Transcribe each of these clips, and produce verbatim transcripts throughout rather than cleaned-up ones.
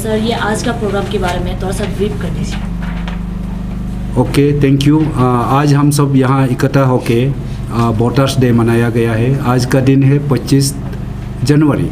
Sir ये आज का प्रोग्राम के बारे में थोड़ा सा ब्रीफ कर दीजिए। Okay, thank you. आज हम सब यहाँ इकट्ठा होके वोटर्स डे मनाया गया है। आज का दिन है पच्चीस जनवरी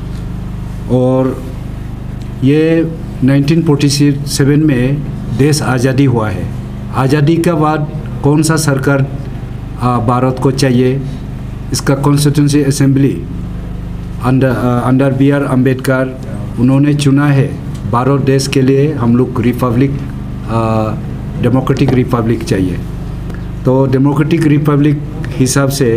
और ये नाइनटीन फोर्टी सेवन में देश आज़ादी हुआ है। आज़ादी के बाद कौन सा सरकार भारत को चाहिए, इसका constituency assembly under under B R Ambedkar उन्होंने चुना है। भारत देश के लिए हम लोग रिपब्लिक डेमोक्रेटिक रिपब्लिक चाहिए। तो डेमोक्रेटिक रिपब्लिक हिसाब से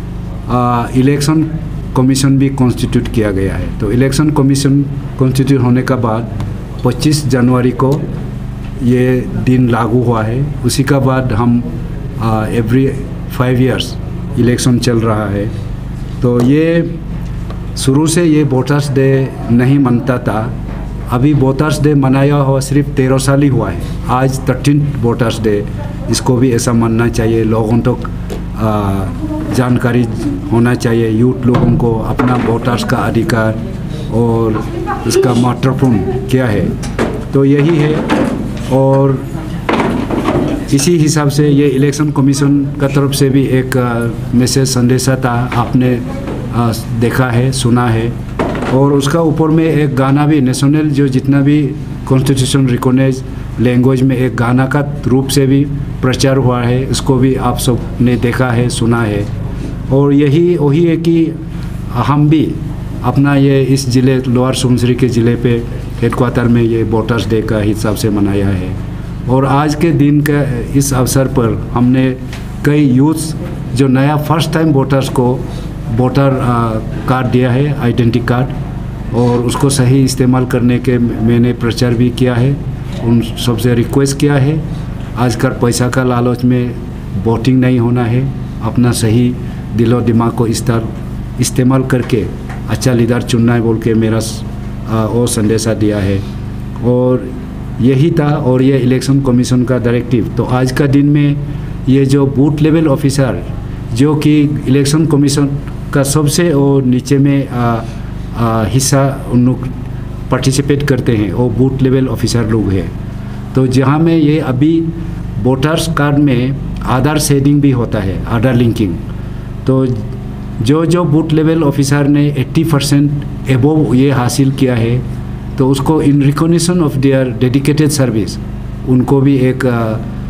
इलेक्शन कमीशन भी कॉन्स्टिट्यूट किया गया है। तो इलेक्शन कमीशन कॉन्स्टिट्यूट होने का बाद पच्चीस जनवरी को ये दिन लागू हुआ है। उसी का बाद हम एवरी फाइव इयर्स इलेक्शन चल रहा है। तो ये शुरू से ये वोटर्स डे नहीं मनता था। अभी वोटर्स डे मनाया हुआ सिर्फ तेरह साल ही हुआ है। आज थर्टीन वोटर्स डे, इसको भी ऐसा मानना चाहिए। लोगों तक जानकारी होना चाहिए, यूथ लोगों को अपना वोटर्स का अधिकार और इसका महत्वपूर्ण क्या है। तो यही है और इसी हिसाब से ये इलेक्शन कमीशन का तरफ से भी एक मैसेज संदेशा था, आपने आ, देखा है, सुना है। और उसका ऊपर में एक गाना भी नेशनल जो जितना भी कॉन्स्टिट्यूशन रिकॉग्नाइज लैंग्वेज में एक गाना का रूप से भी प्रचार हुआ है। इसको भी आप सब ने देखा है, सुना है। और यही वही है कि हम भी अपना ये इस ज़िले लोअर सुबनसिरी के ज़िले पे हेडक्वार्टर में ये वोटर्स डे का हिसाब से मनाया है। और आज के दिन का इस अवसर पर हमने कई यूथ्स जो नया फर्स्ट टाइम वोटर्स को वोटर कार्ड दिया है, आइडेंटिटी कार्ड, और उसको सही इस्तेमाल करने के मैंने प्रचार भी किया है। उन सबसे रिक्वेस्ट किया है, आजकल पैसा का लालच में वोटिंग नहीं होना है। अपना सही दिलो दिमाग को इस्तेमाल करके अच्छा लीडर चुनना है बोल के मेरा वो संदेशा दिया है। और यही था। और ये इलेक्शन कमीशन का डायरेक्टिव। तो आज का दिन में ये जो बूथ लेवल ऑफिसर जो कि इलेक्शन कमीशन का सबसे और नीचे में आ, आ, हिस्सा उन लोग पार्टिसिपेट करते हैं, वो बूथ लेवल ऑफिसर लोग हैं। तो जहाँ में ये अभी वोटर्स कार्ड में आधार शेडिंग भी होता है, आधार लिंकिंग। तो जो जो बूथ लेवल ऑफिसर ने अस्सी परसेंट एबोव ये हासिल किया है, तो उसको in recognition of their dedicated service उनको भी एक आ,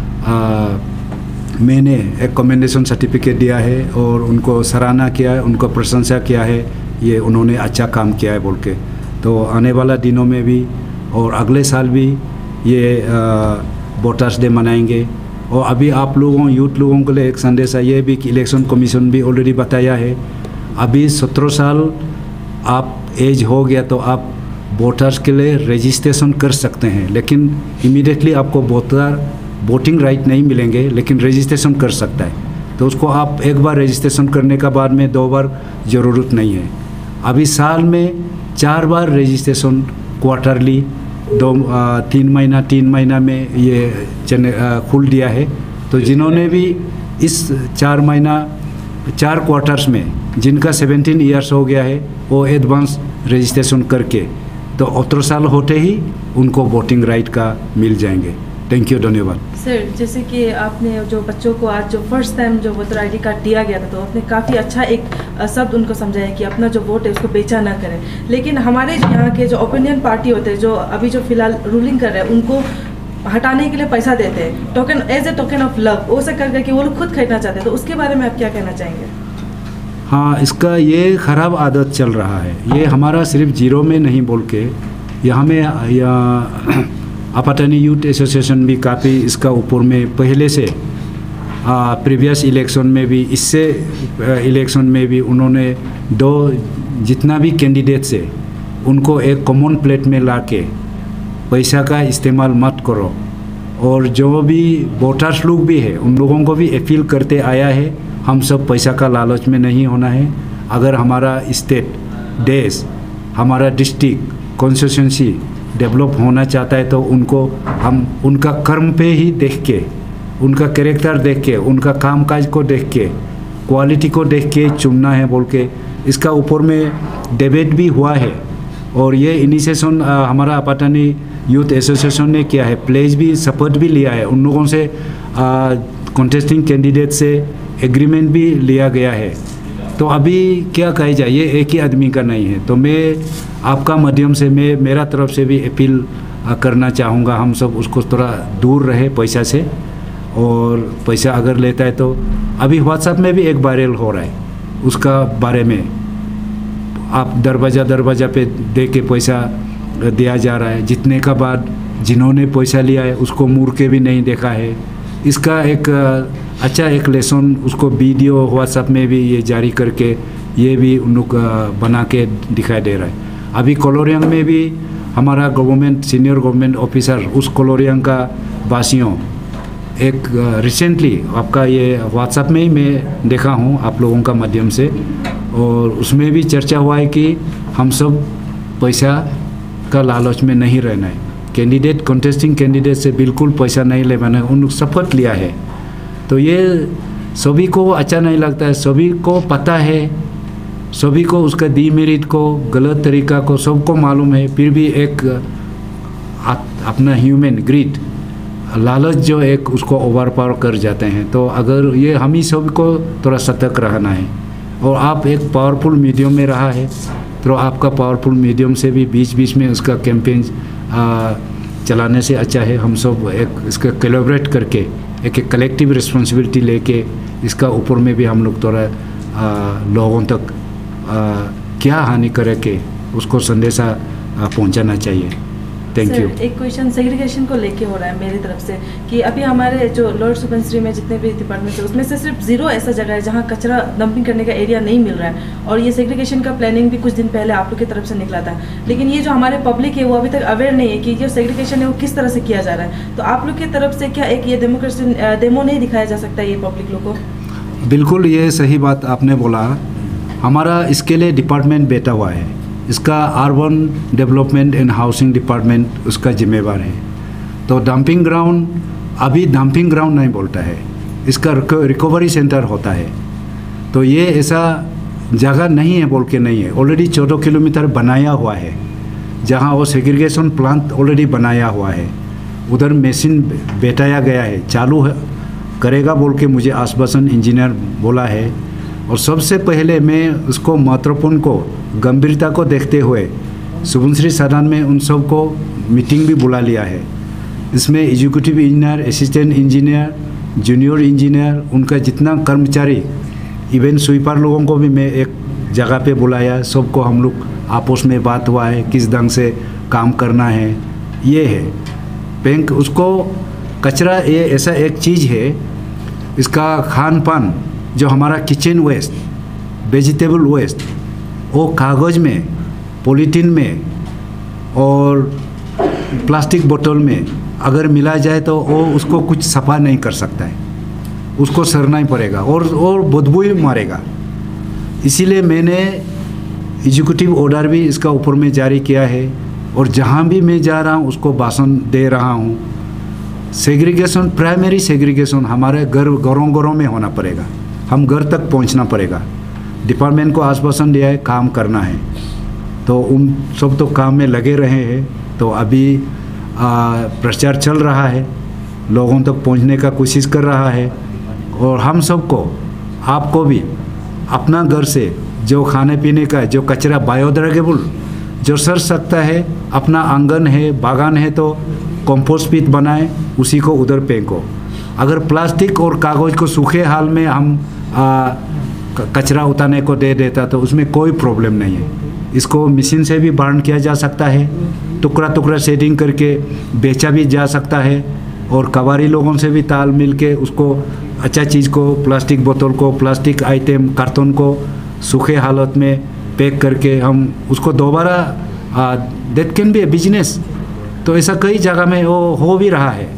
आ, मैंने एक कमेंडेशन सर्टिफिकेट दिया है और उनको सराहना किया है, उनको प्रशंसा किया है, ये उन्होंने अच्छा काम किया है बोल के। तो आने वाला दिनों में भी और अगले साल भी ये वोटर्स डे मनाएंगे। और अभी आप लोगों यूथ लोगों के लिए एक संदेश है ये भी कि इलेक्शन कमीशन भी ऑलरेडी बताया है, अभी सत्रह साल आप एज हो गया तो आप वोटर्स के लिए रजिस्ट्रेशन कर सकते हैं। लेकिन इमीडिएटली आपको वोटर वोटिंग राइट नहीं मिलेंगे, लेकिन रजिस्ट्रेशन कर सकता है। तो उसको आप एक बार रजिस्ट्रेशन करने का बाद में दो बार ज़रूरत नहीं है। अभी साल में चार बार रजिस्ट्रेशन क्वार्टरली दो आ, तीन महीना तीन महीना में ये चने खुल दिया है। तो जिन्होंने भी इस चार महीना चार क्वार्टर्स में जिनका सेवेंटीन ईयर्स हो गया है वो एडवांस रजिस्ट्रेशन करके तो अठारह साल होते ही उनको वोटिंग राइट का मिल जाएंगे। थैंक यू, धन्यवाद। सर, जैसे कि आपने जो बच्चों को आज जो फर्स्ट टाइम जो वोटर आईडी कार्ड दिया गया था, तो आपने काफ़ी अच्छा एक शब्द उनको समझाया कि अपना जो वोट है उसको बेचा ना करें। लेकिन हमारे यहाँ के जो ओपिनियन पार्टी होते हैं, जो अभी जो फिलहाल रूलिंग कर रहे हैं, उनको हटाने के लिए पैसा देते हैं, token as a token of love, वो सब कर करके वो लोग खुद खरीदना चाहते हैं। तो उसके बारे में आप क्या कहना चाहेंगे? हाँ, इसका ये ख़राब आदत चल रहा है। ये हमारा सिर्फ जीरो में नहीं बोल के यहाँ में या आपातानी यूथ एसोसिएशन भी काफ़ी इसका ऊपर में पहले से प्रीवियस इलेक्शन में भी, इससे इलेक्शन में भी उन्होंने दो जितना भी कैंडिडेट से उनको एक कॉमन प्लेट में लाके पैसा का इस्तेमाल मत करो। और जो भी वोटर्स लोग भी है उन लोगों को भी अपील करते आया है, हम सब पैसा का लालच में नहीं होना है। अगर हमारा स्टेट, देश, हमारा डिस्ट्रिक्ट, कॉन्स्टिट्यूंसी डेवलप होना चाहता है तो उनको हम उनका कर्म पे ही देख के, उनका कैरेक्टर देख के, उनका कामकाज को देख के, क्वालिटी को देख के चुनना है बोल के इसका ऊपर में डिबेट भी हुआ है। और ये इनिशिएशन हमारा पाटानी यूथ एसोसिएशन ने किया है, प्लेज भी शपथ भी लिया है, उन लोगों से कॉन्टेस्टिंग कैंडिडेट से एग्रीमेंट भी लिया गया है। तो अभी क्या कही जाए, ये एक ही आदमी का नहीं है। तो मैं आपका माध्यम से मैं मेरा तरफ से भी अपील करना चाहूँगा, हम सब उसको थोड़ा दूर रहे पैसा से, और पैसा अगर लेता है तो अभी व्हाट्सएप में भी एक वायरल हो रहा है, उसका बारे में आप दरवाज़ा दरवाज़ा पे दे के पैसा दिया जा रहा है, जितने का बाद जिन्होंने पैसा लिया है उसको मुड़ के भी नहीं देखा है। इसका एक अच्छा एक लेसन उसको वीडियो व्हाट्सएप में भी ये जारी करके ये भी उन लोग बना के दिखाई दे रहा है। अभी कोलोरियांग में भी हमारा गवर्नमेंट सीनियर गवर्नमेंट ऑफिसर उस कोलोरियांग का वासियों एक रिसेंटली आपका ये व्हाट्सएप में ही मैं देखा हूँ आप लोगों का माध्यम से, और उसमें भी चर्चा हुआ है कि हम सब पैसा का लालच में नहीं रहना है, कैंडिडेट कॉन्टेस्टिंग कैंडिडेट से बिल्कुल पैसा नहीं लेना है, उन शपथ लिया है। तो ये सभी को अच्छा नहीं लगता है, सभी को पता है, सभी को उसका डीमेरिट को गलत तरीका को सबको मालूम है, फिर भी एक अपना ह्यूमन ग्रीड लालच जो एक उसको ओवर पावर कर जाते हैं। तो अगर ये हम ही सब को थोड़ा सतर्क रहना है, और आप एक पावरफुल मीडियम में रहा है तो आपका पावरफुल मीडियम से भी बीच बीच में उसका कैंपेन चलाने से अच्छा है हम सब एक इसका कोलैबोरेट करके एक एक कलेक्टिव रिस्पॉन्सिबिलिटी लेके इसका ऊपर में भी हम लोग थोड़ा लोगों तक आ, क्या हानि करे के उसको संदेशा पहुंचाना चाहिए। Thank you. एक क्वेश्चन सेग्रीगेशन को लेके हो रहा है मेरी तरफ से कि अभी हमारे जो लॉर्ड सुबनसिरी में जितने भी डिपार्टमेंट्स है उसमें से सिर्फ जीरो ऐसा जगह है जहां कचरा डंपिंग करने का एरिया नहीं मिल रहा है, और ये सेग्रीगेशन का प्लानिंग भी कुछ दिन पहले आप लोग की तरफ से निकला था, लेकिन ये जो हमारे पब्लिक है वो अभी तक अवेयर नहीं है कि जो सेग्रीगेशन है वो किस तरह से किया जा रहा है। तो आप लोग की तरफ से क्या एक ये डेमोक्रेसी डेमो नहीं दिखाया जा सकता ये पब्लिक लोग को? बिल्कुल, ये सही बात आपने बोला। हमारा इसके लिए डिपार्टमेंट बैठा हुआ है, इसका urban development and housing department उसका जिम्मेवार है। तो डंपिंग ग्राउंड अभी डंपिंग ग्राउंड नहीं बोलता है, इसका रिकवरी सेंटर होता है। तो ये ऐसा जगह नहीं है बोल के नहीं है, ऑलरेडी चौदह किलोमीटर बनाया हुआ है जहाँ वो सेग्रीगेशन प्लांट ऑलरेडी बनाया हुआ है, उधर मशीन बैठाया गया है, चालू है करेगा बोल के मुझे आश्वासन इंजीनियर बोला है। और सबसे पहले मैं उसको महत्वपूर्ण को गंभीरता को देखते हुए सुबनसिरी सदन में उन सब को मीटिंग भी बुला लिया है। इसमें executive engineer, assistant engineer, junior engineer, उनका जितना कर्मचारी, इवेंट स्वीपर लोगों को भी मैं एक जगह पे बुलाया, सबको हम लोग आपस में बात हुआ है किस ढंग से काम करना है। ये है बैंक उसको कचरा, ये ऐसा एक चीज़ है, इसका खान पान जो हमारा किचन वेस्ट, वेजिटेबल वेस्ट, वो कागज़ में, पॉलीथीन में और प्लास्टिक बोतल में अगर मिला जाए तो वो उसको कुछ सफा नहीं कर सकता है, उसको सड़ना ही पड़ेगा और और बदबू ही मारेगा। इसीलिए मैंने एग्जीक्यूटिव ऑर्डर भी इसका ऊपर में जारी किया है, और जहाँ भी मैं जा रहा हूँ उसको भाषण दे रहा हूँ। सेग्रीगेशन, प्राइमरी सेग्रीगेशन हमारे घर घरों घरों में होना पड़ेगा, हम घर तक पहुंचना पड़ेगा। डिपार्टमेंट को आश्वासन दिया है काम करना है, तो उन सब तो काम में लगे रहे हैं। तो अभी प्रचार चल रहा है, लोगों तक पहुंचने का कोशिश कर रहा है, और हम सबको, आपको भी अपना घर से जो खाने पीने का जो कचरा बायोडिग्रेडेबल जो सड़ सकता है, अपना आंगन है, बागान है तो कंपोस्ट पिट बनाए, उसी को उधर फेंको। अगर प्लास्टिक और कागज़ को सूखे हाल में हम आ, कचरा उतारने को दे देता तो उसमें कोई प्रॉब्लम नहीं है। इसको मशीन से भी बर्न किया जा सकता है, टुकड़ा टुकड़ा शेडिंग करके बेचा भी जा सकता है, और कबाड़ी लोगों से भी ताल मिल के उसको अच्छा चीज़ को, प्लास्टिक बोतल को, प्लास्टिक आइटम, कार्टून को सूखे हालत में पैक करके हम उसको दोबारा, that can be a business. तो ऐसा कई जगह में वो हो भी रहा है।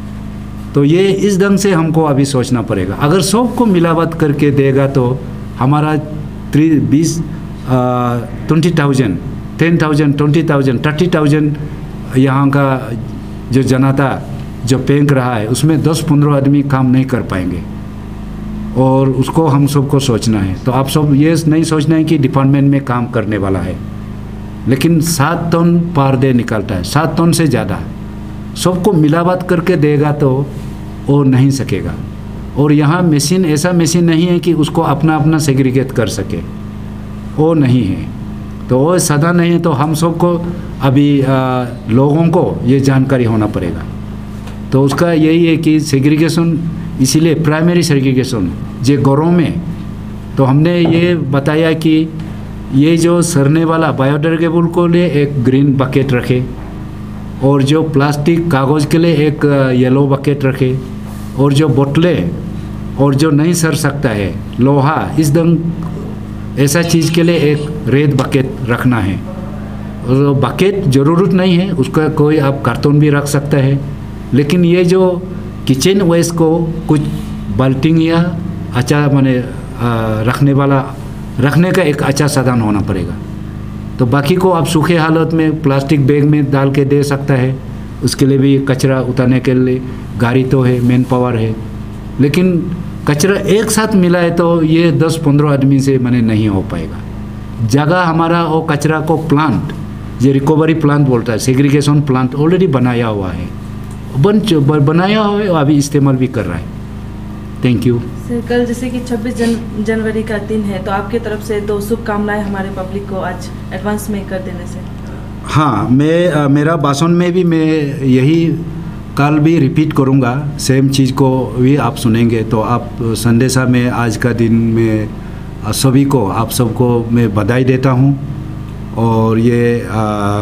तो ये इस ढंग से हमको अभी सोचना पड़ेगा। अगर सबको मिलावट करके देगा तो हमारा थ्री बीस twenty thousand ten thousand twenty thousand thirty thousand यहाँ का जो जनता जो फेंक रहा है उसमें दस पंद्रह आदमी काम नहीं कर पाएंगे, और उसको हम सबको सोचना है। तो आप सब ये नहीं सोचना है कि डिपार्टमेंट में काम करने वाला है, लेकिन सात टन पर डे निकलता है, सात टन से ज़्यादा। सबको मिलावट करके देगा तो वो नहीं सकेगा। और यहाँ मशीन ऐसा मशीन नहीं है कि उसको अपना अपना सेग्रीगेट कर सके, वो नहीं है। तो वो सदा नहीं है, तो हम सबको अभी आ, लोगों को ये जानकारी होना पड़ेगा। तो उसका यही है कि सेग्रीगेशन, इसीलिए प्राइमरी सेग्रीगेशन जो घरों में, तो हमने ये बताया कि ये जो सड़ने वाला बायोडिग्रेडेबल को लिए एक ग्रीन बकेट रखे, और जो प्लास्टिक कागज़ के लिए एक येलो बकेट रखे, और जो बोतलें और जो नहीं सड़ सकता है लोहा, इस दंग ऐसा चीज़ के लिए एक रेड बकेट रखना है। और बकेट ज़रूरत नहीं है, उसका कोई आप कार्टून भी रख सकता है, लेकिन ये जो किचन वेस्ट को कुछ बाल्टिंग या अच्छा माने रखने वाला रखने का एक अच्छा साधन होना पड़ेगा। तो बाकी को आप सूखे हालत में प्लास्टिक बैग में डाल के दे सकता है, उसके लिए भी कचरा उतारने के लिए गाड़ी तो है, मैन पावर है, लेकिन कचरा एक साथ मिला है तो ये दस पंद्रह आदमी से मैंने नहीं हो पाएगा। जगह हमारा वो कचरा को प्लांट, जो रिकवरी प्लांट बोलता है, सेग्रीगेशन प्लांट ऑलरेडी बनाया हुआ है, बन बनाया हुआ है, अभी इस्तेमाल भी कर रहा है। Thank you sir. कल जैसे कि छब्बीस जन, जनवरी का दिन है, तो आपकी तरफ से दो शुभकामनाएं हमारे पब्लिक को आज एडवांस में कर देने से। हाँ, मैं आ, मेरा भाषण में भी मैं यही कल भी रिपीट करूँगा, सेम चीज़ को भी आप सुनेंगे। तो आप संदेशा में आज का दिन में सभी को, आप सबको मैं बधाई देता हूँ। और ये आ,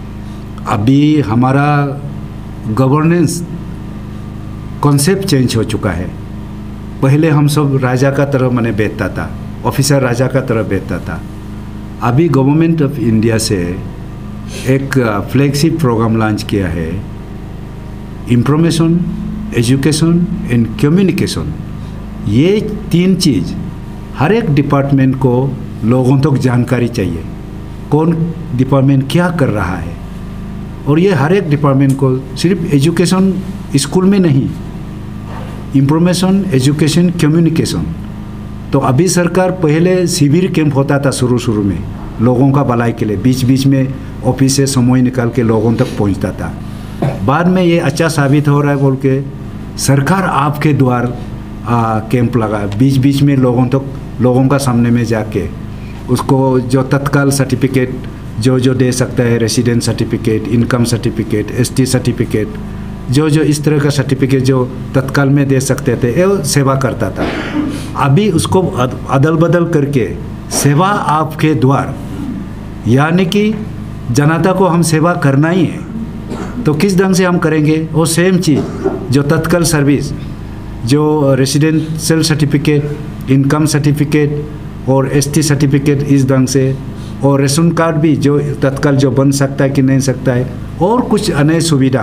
अभी हमारा गवर्नेंस कॉन्सेप्ट चेंज हो चुका है। पहले हम सब राजा का तरह मैंने बैठता था, ऑफिसर राजा का तरह बैठता था। अभी गवर्नमेंट ऑफ इंडिया से एक फ्लैगशिप प्रोग्राम लॉन्च किया है, इंफॉर्मेशन, एजुकेशन एंड कम्युनिकेशन। ये तीन चीज़ हर एक डिपार्टमेंट को लोगों तक जानकारी चाहिए, कौन डिपार्टमेंट क्या कर रहा है। और ये हर एक डिपार्टमेंट को सिर्फ एजुकेशन स्कूल में नहीं, इंफॉर्मेशन, एजुकेशन, कम्युनिकेशन। तो अभी सरकार पहले शिविर कैंप होता था शुरू शुरू में लोगों का भलाई के लिए, बीच बीच में ऑफिस से समय निकाल के लोगों तक पहुंचता था। बाद में ये अच्छा साबित हो रहा है बोल के सरकार आपके द्वार कैंप लगा, बीच बीच में लोगों तक, लोगों का सामने में जाके उसको जो तत्काल सर्टिफिकेट जो जो दे सकता है, resident certificate, income certificate, ST certificate, जो जो इस तरह का सर्टिफिकेट जो तत्काल में दे सकते थे, ये सेवा करता था। अभी उसको अदल बदल करके सेवा आपके द्वार, यानी कि जनता को हम सेवा करना ही है, तो किस ढंग से हम करेंगे? वो सेम चीज़ जो तत्काल सर्विस, जो रेसिडेंशियल सर्टिफिकेट, इनकम सर्टिफिकेट और एसटी सर्टिफिकेट, इस ढंग से, और रेशन कार्ड भी जो तत्काल जो बन सकता है कि नहीं सकता है, और कुछ अन्य सुविधा,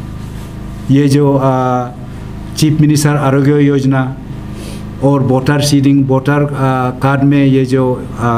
ये जो आ, चीफ मिनिस्टर आरोग्य योजना और वोटर सीडिंग, वोटर कार्ड में ये जो आ,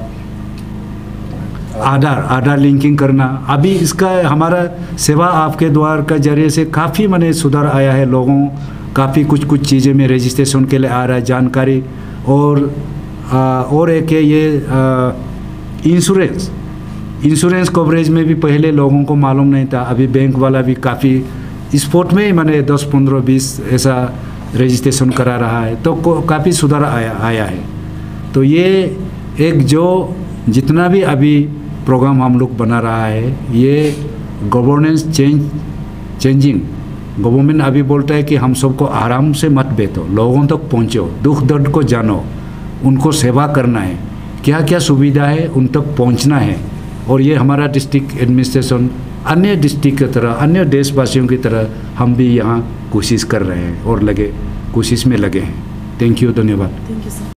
आधार आधार लिंकिंग करना, अभी इसका हमारा सेवा आपके द्वार का जरिए से काफ़ी माने सुधार आया है। लोगों काफ़ी कुछ कुछ चीज़ें में रजिस्ट्रेशन के लिए आ रहा है जानकारी। और आ, और एक है ये इंश्योरेंस इंश्योरेंस कवरेज में भी पहले लोगों को मालूम नहीं था, अभी बैंक वाला भी काफ़ी स्पोर्ट में ही मैंने दस पंद्रह बीस ऐसा रजिस्ट्रेशन करा रहा है, तो काफ़ी सुधार आया आया है। तो ये एक जो जितना भी अभी प्रोग्राम हम लोग बना रहा है, ये गवर्नेंस चेंज चेंजिंग गवर्नमेंट अभी बोलता है कि हम सबको आराम से मत बैठो, लोगों तक पहुँचो, दुख दर्द को जानो, उनको सेवा करना है, क्या क्या सुविधा है उन तक पहुँचना है। और ये हमारा डिस्ट्रिक्ट एडमिनिस्ट्रेशन अन्य डिस्ट्रिक्ट की तरह, अन्य देशवासियों की तरह हम भी यहाँ कोशिश कर रहे हैं और लगे कोशिश में लगे हैं। थैंक यू, धन्यवाद। Thank you sir.